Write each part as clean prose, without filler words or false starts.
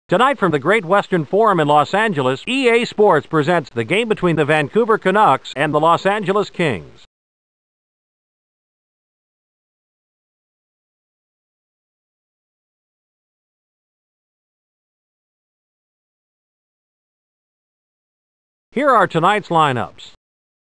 Tonight from the Great Western Forum in Los Angeles, EA Sports presents the game between the Vancouver Canucks and the Los Angeles Kings. Here are tonight's lineups.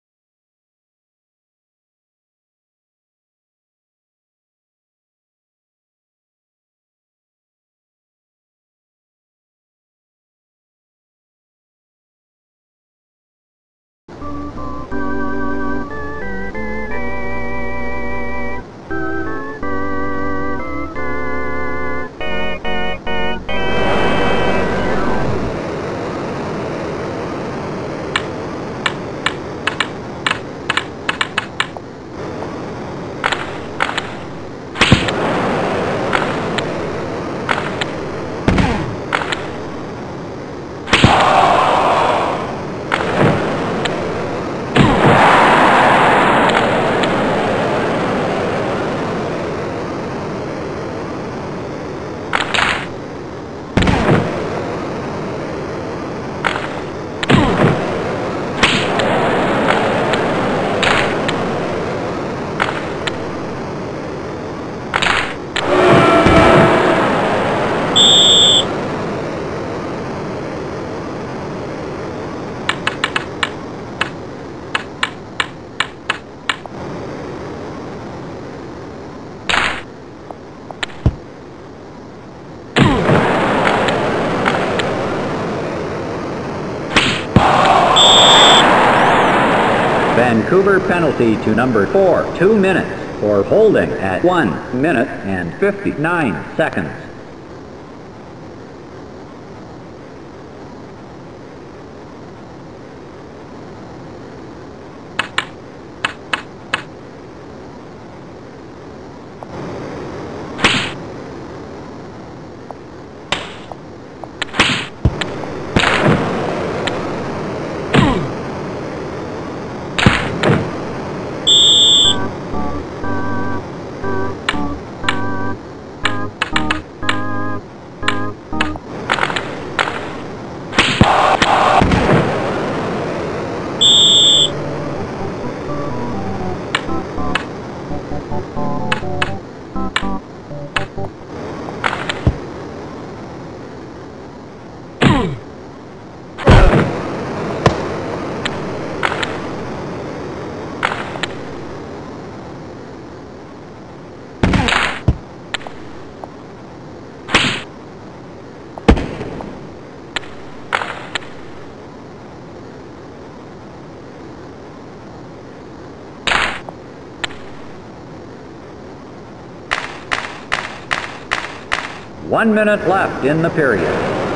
Vancouver penalty to number 4, 2 minutes for holding at 1 minute and 59 seconds. One minute left in the period.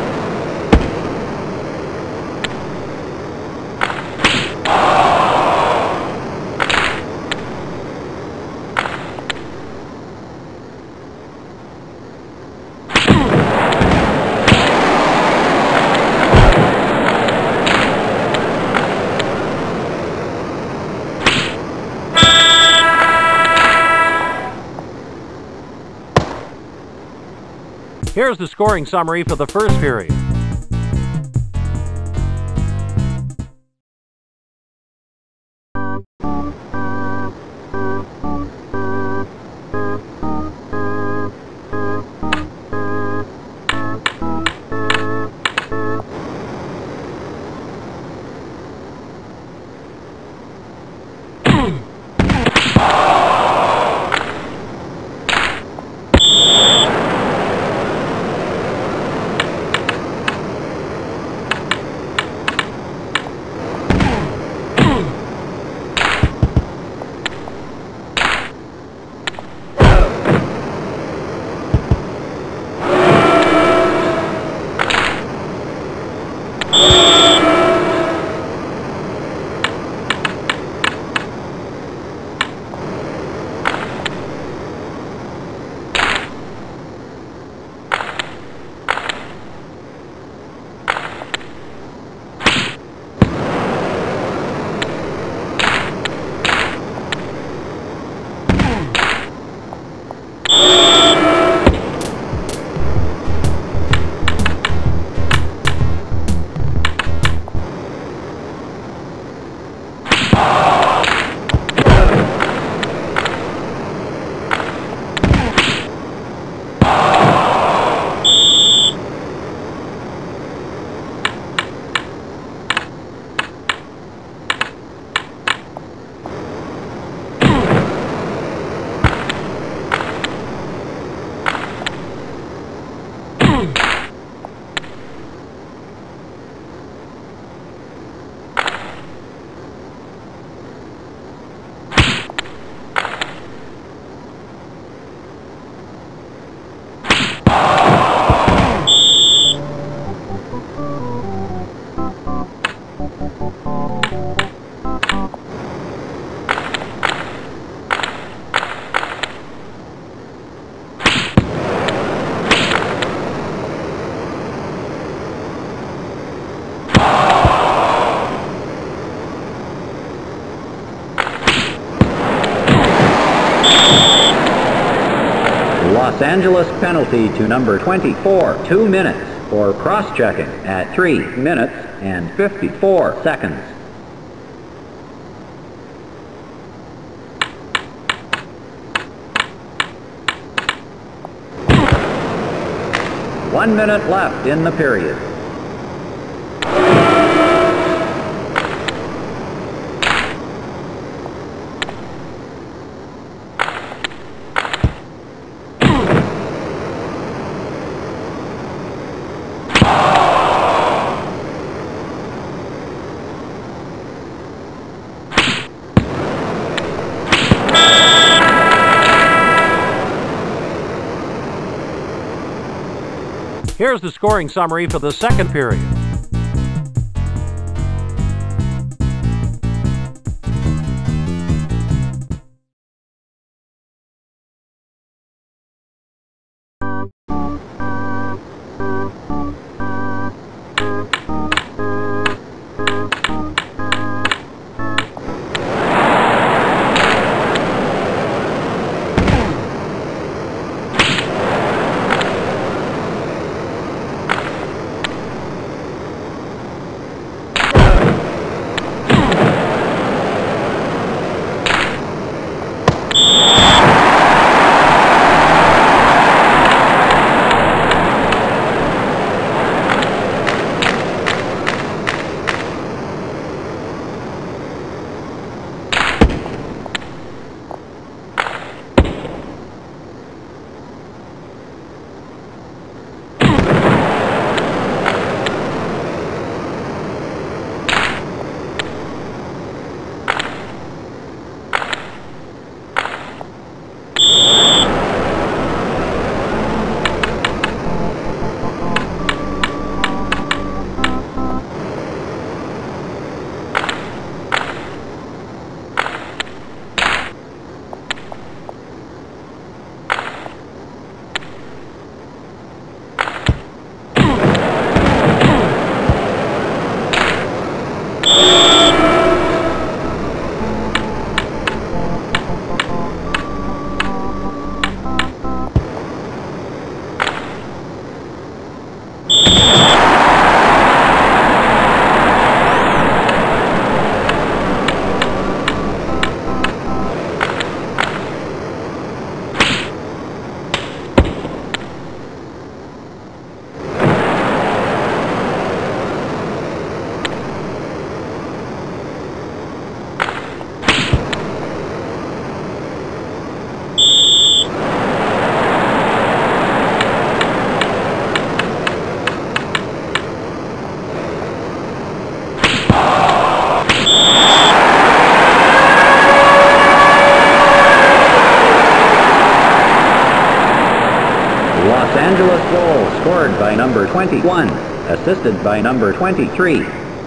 Here's the scoring summary for the first period. Los Angeles penalty to number 24, 2 minutes for cross-checking at 3 minutes and 54 seconds. One minute left in the period. Here's the scoring summary for the second period. Los Angeles goal scored by number 21, assisted by number 23.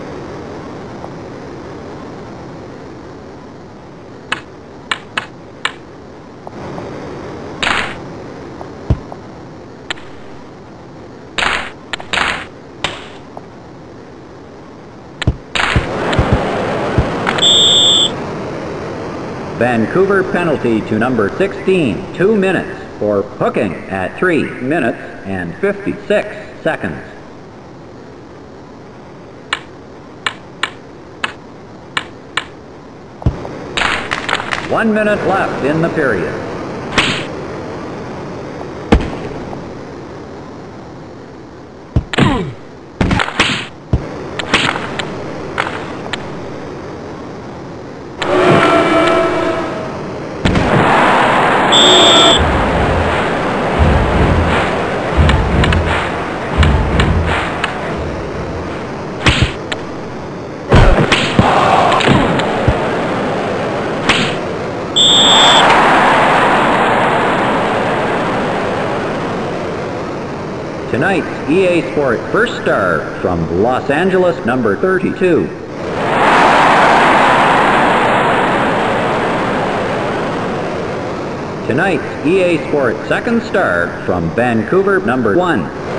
Vancouver penalty to number 16, 2 minutes for hooking at 3 minutes and 56 seconds. One minute left in the period. Tonight's EA Sports first star from Los Angeles, number 32. Tonight's EA Sports second star from Vancouver, number 1.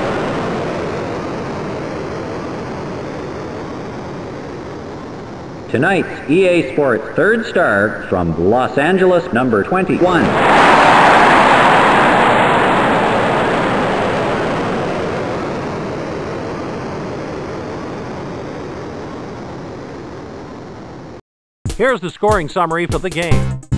Tonight's EA Sports third star from Los Angeles, number 21. Here's the scoring summary for the game.